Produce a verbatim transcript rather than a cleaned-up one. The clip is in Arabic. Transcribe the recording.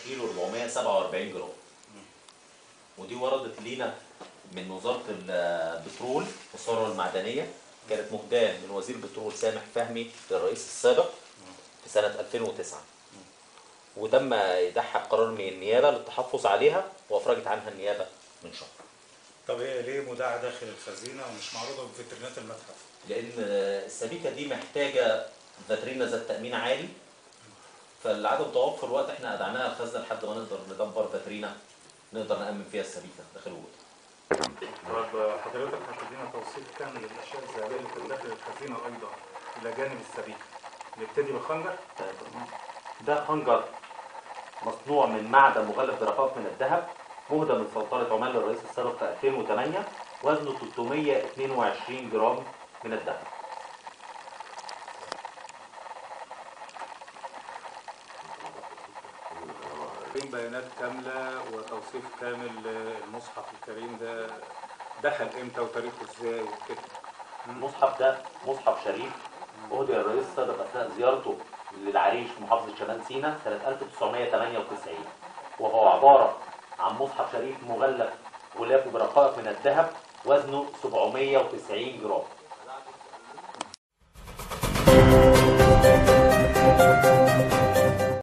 كيلو أربعمائة وسبعة وأربعين جرام. ودي وردت لينا من وزاره البترول والثروه المعدنيه، كانت مهداه من وزير البترول سامح فهمي للرئيس السابق في سنه ألفين وتسعة، وتم ايداعها بقرار من النيابه للتحفظ عليها، وافرجت عنها النيابه من شهر. طب هي ليه مودعه داخل الخزينه ومش معروضه بفيترينات المتحف؟ لان السبيكه دي محتاجه فاترينا ذات تامين عالي، فلعدم توفر وقت احنا ادعناها الخزنه لحد ما نقدر ندبر فاترينا نقدر نامن فيها السبيكه داخل الوضع. طب حضرتك هتدينا توصيف كامل للاشياء الذهبيه اللي كانت داخل الخزينه ايضا الى جانب السبيكه. نبتدي بالخنجر. ده خنجر مصنوع من معدن مغلف برقائق من الذهب، مهدى من سلطنه عمان للرئيس السابق في ألفين وثمانية، وزنه ثلاثمائة واثنين وعشرين جرام من الذهب. بيانات كامله وتوصيف كامل للمصحف الكريم ده دخل امتى وتاريخه ازاي وكده. المصحف ده مصحف شريف أهدي الرئيس السابق أثناء زيارته للعريش في محافظة شمال سيناء سنة ألف وتسعمائة وثمانية وتسعين، وهو عبارة عن مصحف شريف مغلف غلافه برقائق من الذهب، وزنه سبعمائة وتسعين جرام.